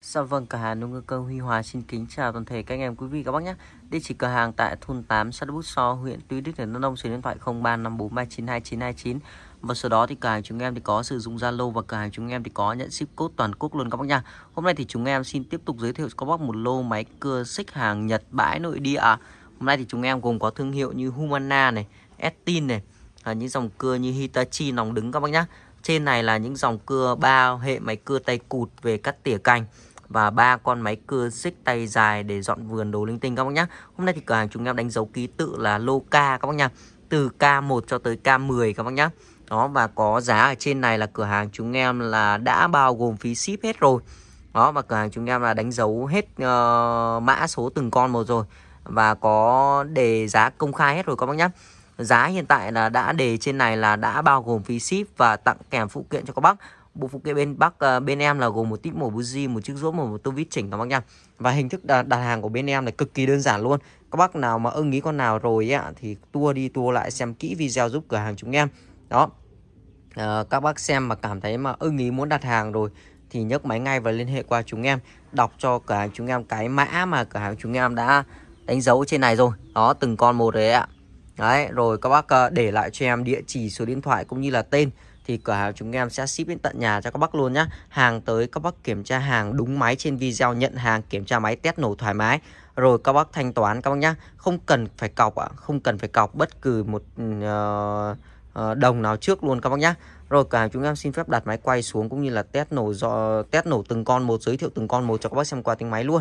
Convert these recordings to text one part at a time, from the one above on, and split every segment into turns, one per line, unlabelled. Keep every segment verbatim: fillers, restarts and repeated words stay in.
Dạ vâng, cửa hàng nông cơ Huy Hòa xin kính chào toàn thể các anh em quý vị các bác nhé. Địa chỉ cửa hàng tại thôn tám, xã Bút So, huyện Tuy Đức, tỉnh Đắk Nông, số điện thoại không ba năm bốn ba chín hai chín hai chín. Và sau đó thì cửa hàng chúng em thì có sử dụng Zalo và cửa hàng chúng em thì có nhận ship code toàn quốc luôn các bác nha. Hôm nay thì chúng em xin tiếp tục giới thiệu cho các bác một lô máy cưa xích hàng Nhật bãi nội địa. Hôm nay thì chúng em gồm có thương hiệu như Humana này, Estin này, à, những dòng cưa như Hitachi nòng đứng các bác nhá. Trên này là những dòng cưa ba hệ máy cưa tay cụt về cắt tỉa cành và ba con máy cưa xích tay dài để dọn vườn đồ linh tinh các bác nhá. Hôm nay thì cửa hàng chúng em đánh dấu ký tự là lô K các bác nhá, từ K một cho tới K mười các bác nhá. Đó, và có giá ở trên này là cửa hàng chúng em là đã bao gồm phí ship hết rồi. Đó, và cửa hàng chúng em là đánh dấu hết uh, mã số từng con một rồi và có đề giá công khai hết rồi các bác nhá. Giá hiện tại là đã đề trên này là đã bao gồm phí ship và tặng kèm phụ kiện cho các bác. Bộ phụ kiện bên Bắc uh, bên em là gồm một tip mổ buji, một chiếc rũa, một tô vít chỉnh các bác nha. Và hình thức đặt, đặt hàng của bên em là cực kỳ đơn giản luôn. Các bác nào mà ưng ý con nào rồi ấy, thì tua đi tua lại xem kỹ video giúp cửa hàng chúng em. Đó. Uh, các bác xem mà cảm thấy mà ưng ý muốn đặt hàng rồi thì nhấc máy ngay và liên hệ qua chúng em, đọc cho cửa hàng chúng em cái mã mà cửa hàng chúng em đã đánh dấu trên này rồi. Đó, từng con một đấy ạ. Đấy, rồi các bác uh, để lại cho em địa chỉ, số điện thoại cũng như là tên thì cửa hàng chúng em sẽ ship đến tận nhà cho các bác luôn nhá. Hàng tới các bác kiểm tra hàng đúng máy trên video, nhận hàng kiểm tra máy test nổ thoải mái. Rồi các bác thanh toán các bác nhá. Không cần phải cọc ạ, không cần phải cọc bất cứ một uh, uh, đồng nào trước luôn các bác nhá. Rồi cửa hàng chúng em xin phép đặt máy quay xuống cũng như là test nổ do test nổ từng con một, giới thiệu từng con một cho các bác xem qua tiếng máy luôn.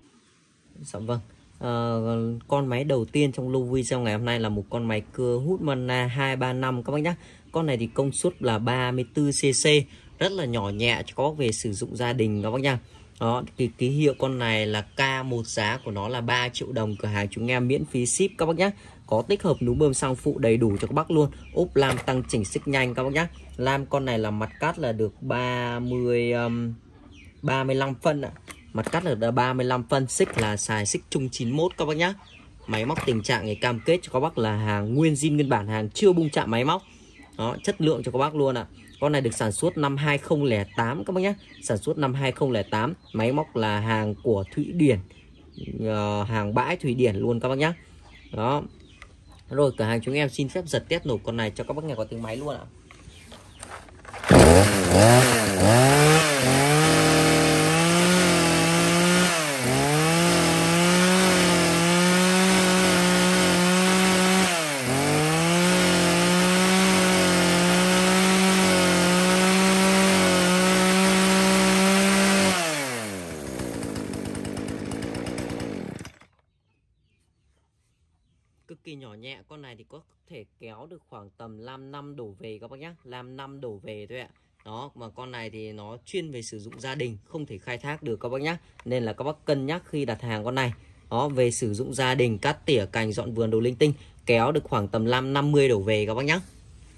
Dạ vâng. Uh, con máy đầu tiên trong lô video ngày hôm nay là một con máy cưa Humana hai ba năm các bác nhé. Con này thì công suất là ba mươi tư xê xê, rất là nhỏ nhẹ cho các bác về sử dụng gia đình các bác nha. Đó, thì ký hiệu con này là K một, giá của nó là ba triệu đồng, cửa hàng chúng em miễn phí ship các bác nhé. Có tích hợp núm bơm xăng phụ đầy đủ cho các bác luôn, ốp lam tăng chỉnh xích nhanh các bác nhé. Lam con này là mặt cắt là được ba mươi um, ba mươi lăm phân ạ. Mặt cắt là ba mươi lăm phân, xích là xài xích chung chín mốt các bác nhá. Máy móc tình trạng này cam kết cho các bác là hàng nguyên zin nguyên bản, hàng chưa bung chạm máy móc. Đó, chất lượng cho các bác luôn ạ. Con này được sản xuất năm hai không không tám các bác nhá. Sản xuất năm hai không không tám, máy móc là hàng của Thụy Điển, uh, hàng bãi Thụy Điển luôn các bác nhá. Đó. Rồi cửa hàng chúng em xin phép giật test nổ con này cho các bác nghe có tiếng máy luôn ạ. Cực kỳ nhỏ nhẹ, con này thì có thể kéo được khoảng tầm năm năm đổ về các bác nhé, làm năm đổ về thôi ạ. Đó, mà con này thì nó chuyên về sử dụng gia đình, không thể khai thác được các bác nhé, nên là các bác cân nhắc khi đặt hàng con này. Đó, về sử dụng gia đình, cắt tỉa cành, dọn vườn đồ linh tinh, kéo được khoảng tầm năm năm mươi đổ về các bác nhé.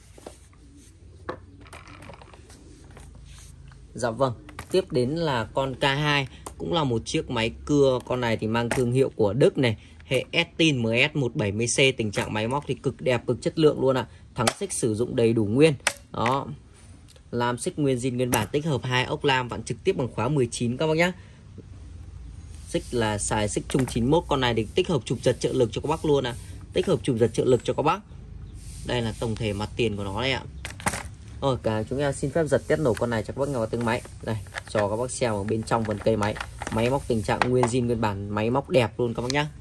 Dạ vâng, tiếp đến là con K hai, cũng là một chiếc máy cưa. Con này thì mang thương hiệu của Đức này, hệ Estin M S một bảy mươi C, tình trạng máy móc thì cực đẹp, cực chất lượng luôn ạ. Thắng xích sử dụng đầy đủ nguyên. Đó, làm xích nguyên zin nguyên bản, tích hợp hai ốc lam vặn trực tiếp bằng khóa mười chín các bác nhá. Xích là xài xích chung chín mốt, con này thì tích hợp chụp giật trợ lực cho các bác luôn ạ. Tích hợp chụp giật trợ lực cho các bác. Đây là tổng thể mặt tiền của nó đây ạ. Rồi cả chúng em xin phép giật test nổ con này cho các bác nghe vào tiếng máy. Đây, cho các bác xem ở bên trong phần cây máy. Máy móc tình trạng nguyên zin nguyên bản, máy móc đẹp luôn các bác nhá.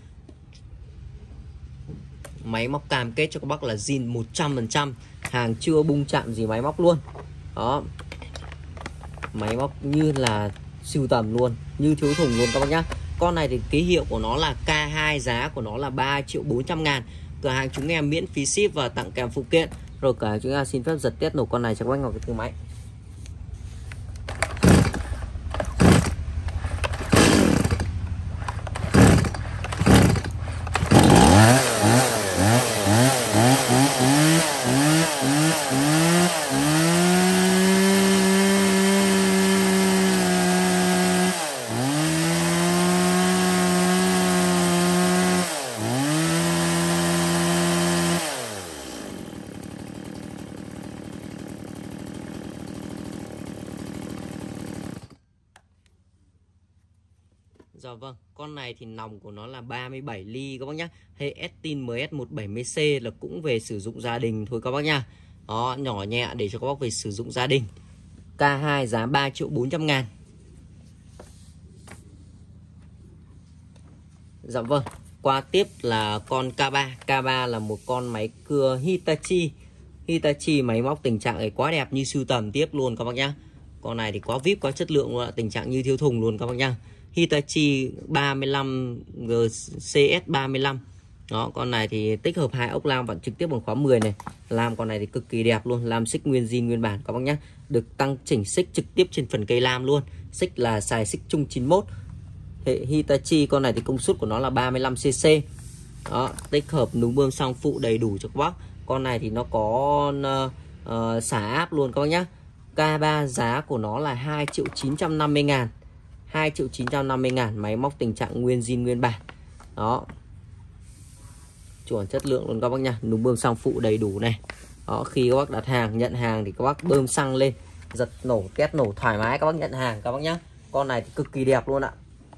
Máy móc cam kết cho các bác là zin một trăm phần trăm, hàng chưa bung chạm gì máy móc luôn. Đó, máy móc như là sưu tầm luôn, như thiếu thùng luôn các bác nhá. Con này thì ký hiệu của nó là K hai, giá của nó là ba triệu bốn trăm ngàn, cửa hàng chúng em miễn phí ship và tặng kèm phụ kiện. Rồi cả chúng em xin phép giật test nổ con này cho các bác ngồi cái tiếng máy. Dạ vâng, con này thì nòng của nó là ba mươi bảy ly các bác nhá. Hệ Estin em ét một bảy mươi C là cũng về sử dụng gia đình thôi các bác nha. Đó, nhỏ nhẹ để cho các bác về sử dụng gia đình. K hai giá ba triệu bốn trăm ngàn. Dạ vâng, qua tiếp là con K ba. K ba là một con máy cưa Hitachi. Hitachi máy móc tình trạng ấy quá đẹp, như sưu tầm tiếp luôn các bác nhá. Con này thì quá vip, quá chất lượng luôn, tình trạng như thiếu thùng luôn các bác nhá. Hitachi ba mươi lăm G C S ba mươi lăm. Đó, con này thì tích hợp hai ốc lam vặn trực tiếp bằng khóa mười này. Lam con này thì cực kỳ đẹp luôn, lam xích nguyên zin nguyên bản các bác nhá. Được tăng chỉnh xích trực tiếp trên phần cây lam luôn. Xích là xài xích chung chín mốt. Hệ Hitachi con này thì công suất của nó là ba mươi lăm xê xê. Đó, tích hợp núm bơm xăng phụ đầy đủ cho các bác. Con này thì nó có uh, uh, xả áp luôn các bác nhá. K ba giá của nó là hai triệu chín trăm năm mươi ngàn. hai triệu chín trăm năm mươi ngàn, máy móc tình trạng nguyên zin nguyên bản. Đó, chuẩn chất lượng luôn các bác nha. Núm bơm xăng phụ đầy đủ này. Đó, khi các bác đặt hàng nhận hàng thì các bác bơm xăng lên, giật nổ test nổ thoải mái các bác nhận hàng các bác nhá. Con này thì cực kỳ đẹp luôn ạ.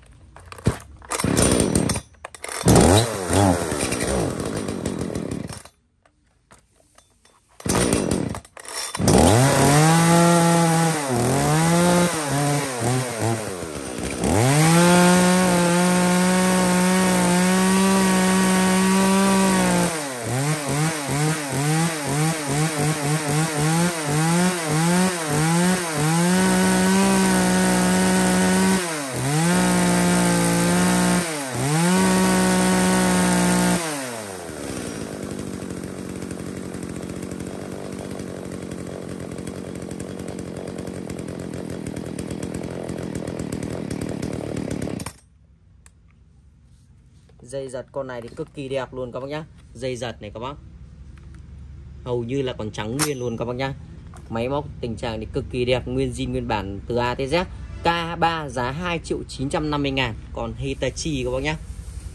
Dây giật con này thì cực kỳ đẹp luôn các bác nhá. Dây giật này các bác, hầu như là còn trắng nguyên luôn các bác nhá. Máy móc tình trạng thì cực kỳ đẹp, nguyên zin nguyên bản từ A tới Z. K ba giá hai triệu chín trăm năm mươi ngàn. Còn Hitachi các bác nhá.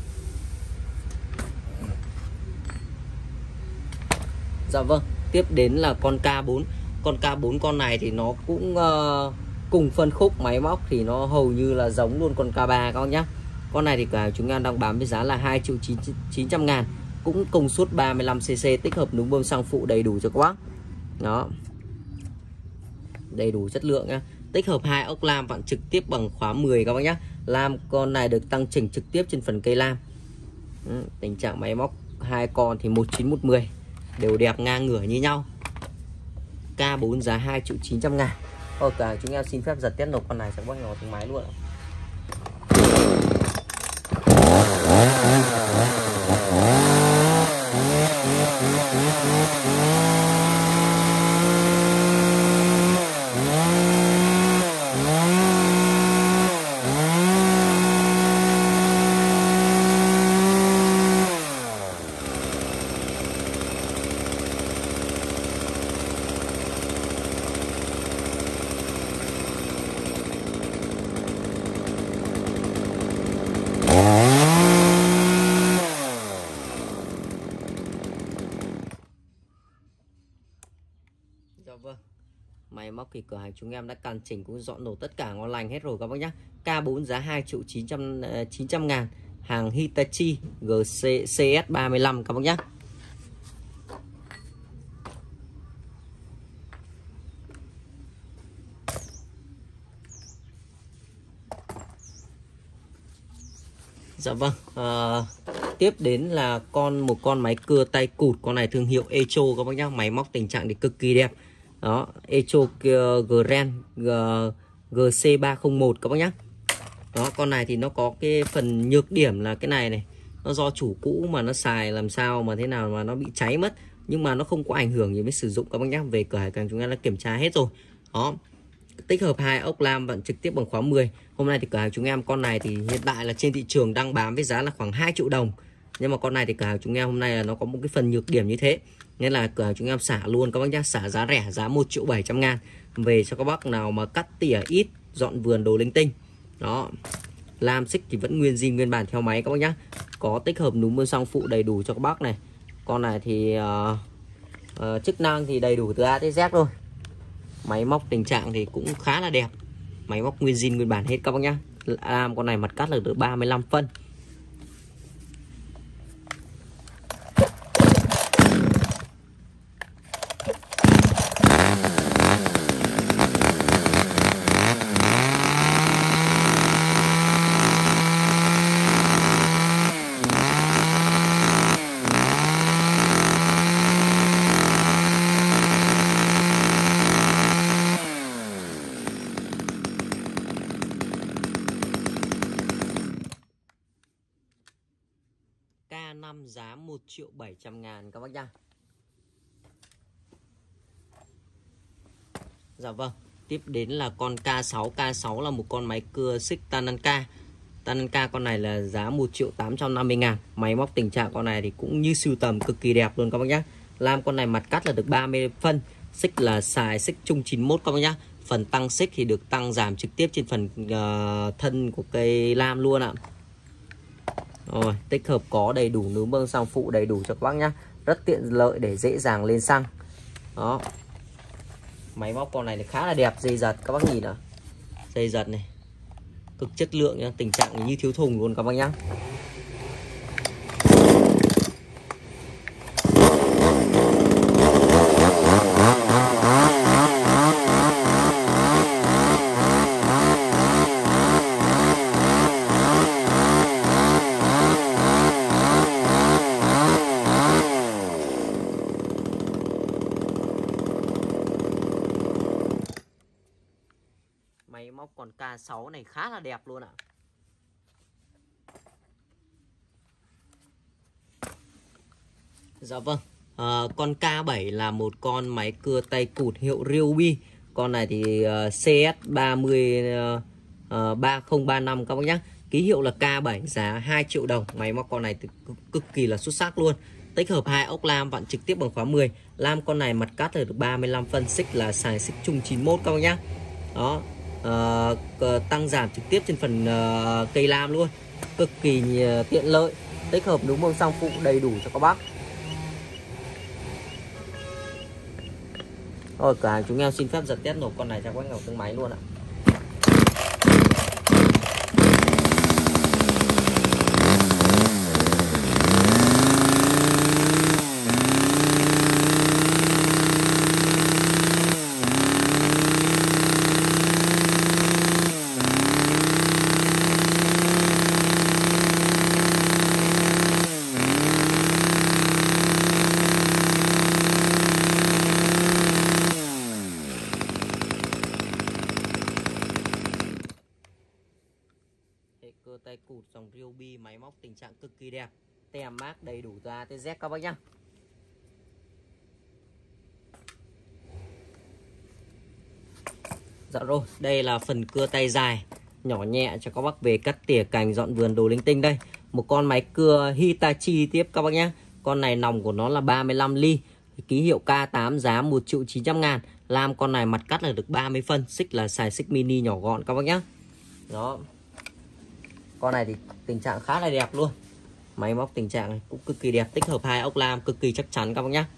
Dạ vâng, tiếp đến là con K bốn. Con K bốn con này thì nó cũng uh, cùng phân khúc máy móc thì nó hầu như là giống luôn con K ba các bác nhá. Con này thì cả chúng em đang bán với giá là hai triệu chín trăm ngàn. Cũng công suất ba mươi lăm xê xê, tích hợp núm bơm xăng phụ đầy đủ cho các bác. Đó, đầy đủ chất lượng nhá. Tích hợp hai ốc lam vặn trực tiếp bằng khóa mười các bác nhá. Lam con này được tăng chỉnh trực tiếp trên phần cây lam. Ừ, tình trạng máy móc hai con thì một chín một mười, đều đẹp ngang ngửa như nhau. K bốn giá hai triệu chín trăm ngàn. Ok, chúng em xin phép giật test nổ con này cho các bác nhỏ tiếng máy luôn ạ. Dạ vâng, máy móc thì cửa hàng chúng em đã càn chỉnh cũng dọn nổ tất cả ngon lành hết rồi các bác nhé. K bốn giá hai triệu chín trăm ngàn, hàng Hitachi G C S ba mươi lăm các bác nhé. Dạ vâng, à, tiếp đến là con một con máy cưa tay cụt. Con này thương hiệu Echo các bác nhá. Máy móc tình trạng thì cực kỳ đẹp. Đó, Echo Grand G C ba không một các bác nhá. Đó, con này thì nó có cái phần nhược điểm là cái này này, nó do chủ cũ mà nó xài làm sao mà thế nào mà nó bị cháy mất, nhưng mà nó không có ảnh hưởng gì với sử dụng các bác nhá. Về cửa hàng chúng em đã kiểm tra hết rồi. Đó, tích hợp hai ốc lam vặn trực tiếp bằng khóa mười. Hôm nay thì cửa hàng chúng em con này thì hiện tại là trên thị trường đang bán với giá là khoảng hai triệu đồng. Nhưng mà con này thì cửa hàng chúng em hôm nay là nó có một cái phần nhược điểm như thế, nên là cửa hàng chúng em xả luôn các bác nhá, xả giá rẻ, giá một triệu bảy trăm ngàn về cho các bác nào mà cắt tỉa ít, dọn vườn đồ linh tinh. Đó, lam xích thì vẫn nguyên zin nguyên bản theo máy các bác nhá. Có tích hợp núm bơm xăng phụ đầy đủ cho các bác này. Con này thì uh, uh, chức năng thì đầy đủ từ A tới Z rồi. Máy móc tình trạng thì cũng khá là đẹp, máy móc nguyên zin nguyên bản hết các bác nhá. Lam con này mặt cắt là được ba mươi lăm phân. K năm giá một triệu bảy trăm ngàn các bác nhá. Dạ vâng. Tiếp đến là con K sáu. K sáu là một con máy cưa xích Tananka. Tananka con này là giá một triệu tám trăm năm mươi ngàn. Máy móc tình trạng con này thì cũng như sưu tầm cực kỳ đẹp luôn các bác nhá. Lam con này mặt cắt là được ba mươi phân. Xích là xài xích chung chín mốt các bác nhá. Phần tăng xích thì được tăng giảm trực tiếp trên phần uh, thân của cây lam luôn ạ. Rồi, tích hợp có đầy đủ núm bơm xăng phụ đầy đủ cho các bác nhá. Rất tiện lợi để dễ dàng lên xăng. Đó. Máy móc con này thì khá là đẹp, dây giật các bác nhìn ạ. Dây giật này cực chất lượng nhá, tình trạng như thiếu thùng luôn các bác nhá. Máy móc con K sáu này khá là đẹp luôn ạ. Dạ vâng. À, con K bảy là một con máy cưa tay cụt hiệu Ryobi. Con này thì uh, C S ba mươi ba không ba năm các bác nhé. Ký hiệu là K bảy, giá hai triệu đồng. Máy móc con này cực, cực kỳ là xuất sắc luôn. Tích hợp hai ốc lam vặn trực tiếp bằng khóa mười. Lam con này mặt cắt là được ba mươi lăm phân, xích là xài xích chung chín mốt các bác nhé. Đó. Uh, tăng giảm trực tiếp trên phần uh, cây lam luôn, cực kỳ tiện lợi. Tích hợp núm bơm xăng phụ đầy đủ cho các bác. Rồi cửa hàng chúng em xin phép giật test nổ con này cho các bác ngọc tương máy luôn ạ. Cưa tay cụt dòng Ryobi, máy móc tình trạng cực kỳ đẹp, tem mác đầy đủ từ A tới Z các bác nhá. Dạ rồi, đây là phần cưa tay dài nhỏ nhẹ cho các bác về cắt tỉa cành, dọn vườn đồ linh tinh đây. Một con máy cưa Hitachi tiếp các bác nhá. Con này nòng của nó là ba mươi lăm ly, ký hiệu K tám, giá một triệu chín trăm ngàn. Lam con này mặt cắt là được ba mươi phân, xích là xài xích mini nhỏ gọn các bác nhá. Đó. Con này thì tình trạng khá là đẹp luôn. Máy móc tình trạng cũng cực kỳ đẹp, tích hợp hai ốc lam cực kỳ chắc chắn các bác nhá.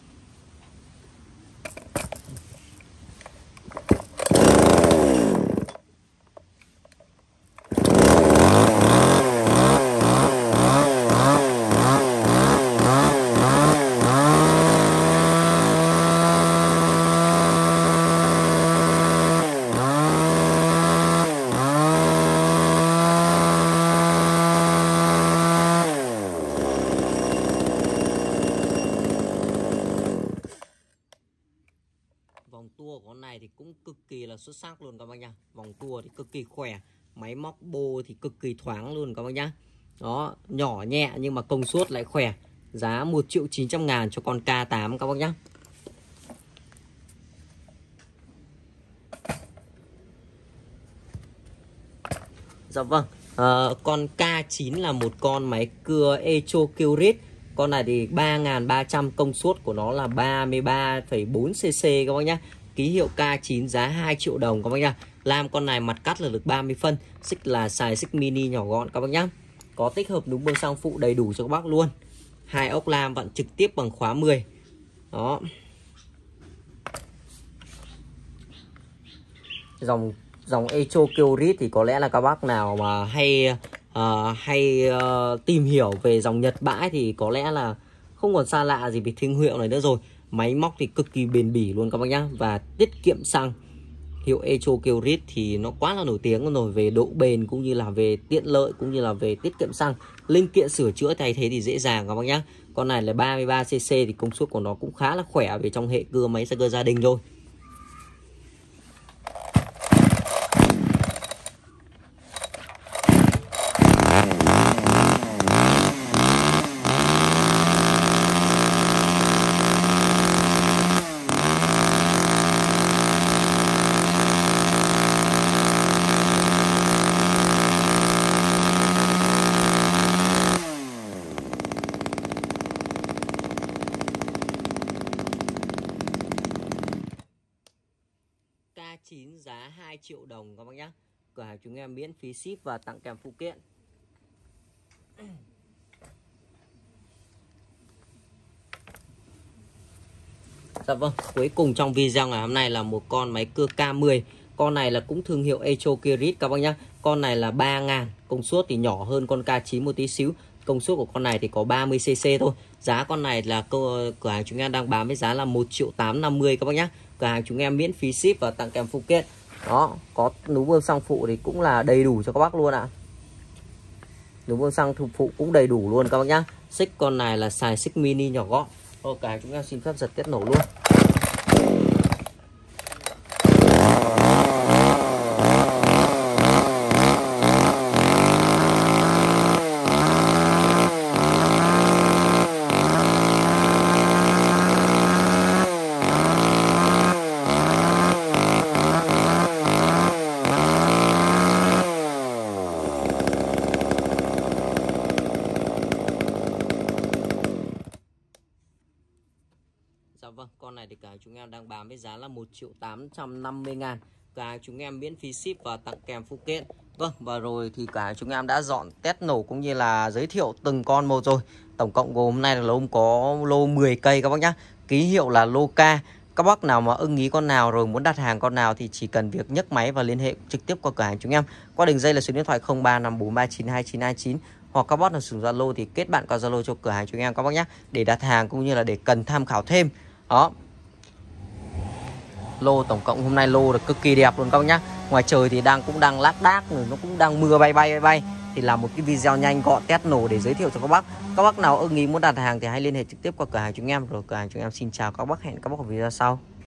Vòng tua của con này thì cũng cực kỳ là xuất sắc luôn các bác nhá. Vòng tua thì cực kỳ khỏe, máy móc bô thì cực kỳ thoáng luôn các bác nhá. Đó, nhỏ nhẹ nhưng mà công suất lại khỏe. Giá một triệu chín trăm ngàn cho con K tám các bác nhá. Dạ vâng. À, con K chín là một con máy cưa Echo Kyrit. Con này thì ba nghìn ba trăm, công suất của nó là ba mươi ba phẩy bốn xê xê các bác nhá. Ký hiệu K chín, giá hai triệu đồng các bác nhá. Lam con này mặt cắt là được ba mươi phân, xích là xài xích mini nhỏ gọn các bác nhá. Có tích hợp núm bơm xăng phụ đầy đủ cho các bác luôn. Hai ốc lam vặn trực tiếp bằng khóa mười. Đó. Dòng dòng Echo Kyorit thì có lẽ là các bác nào mà hay uh, hay uh, tìm hiểu về dòng Nhật bãi thì có lẽ là không còn xa lạ gì về thương hiệu này nữa rồi. Máy móc thì cực kỳ bền bỉ luôn các bác nhá, và tiết kiệm xăng. Hiệu Echo Kyorit thì nó quá là nổi tiếng rồi về độ bền cũng như là về tiện lợi cũng như là về tiết kiệm xăng. Linh kiện sửa chữa thay thế thì dễ dàng các bác nhá. Con này là ba mươi ba xê xê thì công suất của nó cũng khá là khỏe về trong hệ cưa máy cơ gia đình rồi. K chín giá hai triệu đồng các bác nhé. Cửa hàng chúng em miễn phí ship và tặng kèm phụ kiện. Dạ vâng, cuối cùng trong video ngày hôm nay là một con máy cưa K mười. Con này là cũng thương hiệu Echo Kyorit các bác nhé. Con này là ba ngàn, công suất thì nhỏ hơn con K chín một tí xíu. Công suất của con này thì có ba mươi xê xê thôi. Giá con này là cửa hàng chúng em đang bán với giá là một triệu tám trăm năm mươi các bác nhé. Cửa hàng chúng em miễn phí ship và tặng kèm phụ kiện. Đó, có núm bơm xăng phụ thì cũng là đầy đủ cho các bác luôn ạ. Núm bơm xăng phụ cũng đầy đủ luôn các bác nhá. Xích con này là xài xích mini nhỏ gọn. Thôi cả chúng em xin phép giật tiết nổ luôn. Dạ vâng, con này thì cả chúng em đang bán với giá là một triệu tám trăm năm mươi ngàn. Cả chúng em miễn phí ship và tặng kèm phụ kiện. Vâng, và rồi thì cả chúng em đã dọn test nổ cũng như là giới thiệu từng con một rồi. Tổng cộng gồm hôm nay là lô có lô mười cây các bác nhá. Ký hiệu là lô K. Các bác nào mà ưng ý con nào rồi muốn đặt hàng con nào thì chỉ cần việc nhấc máy và liên hệ trực tiếp qua cửa hàng chúng em. Qua đường dây là số điện thoại không ba năm bốn ba chín hai chín hai chín. Hoặc các bác nào sử dụng Zalo thì kết bạn qua Zalo cho cửa hàng chúng em các bác nhé, để đặt hàng cũng như là để cần tham khảo thêm. Đó, lô tổng cộng hôm nay lô được cực kỳ đẹp luôn các bác nhá. Ngoài trời thì đang cũng đang lác đác rồi, nó cũng đang mưa bay bay bay bay. Thì làm một cái video nhanh gọn test nổ để giới thiệu cho các bác. Các bác nào ưng ý muốn đặt hàng thì hãy liên hệ trực tiếp qua cửa hàng chúng em. Rồi cửa hàng chúng em xin chào các bác, hẹn các bác ở video sau.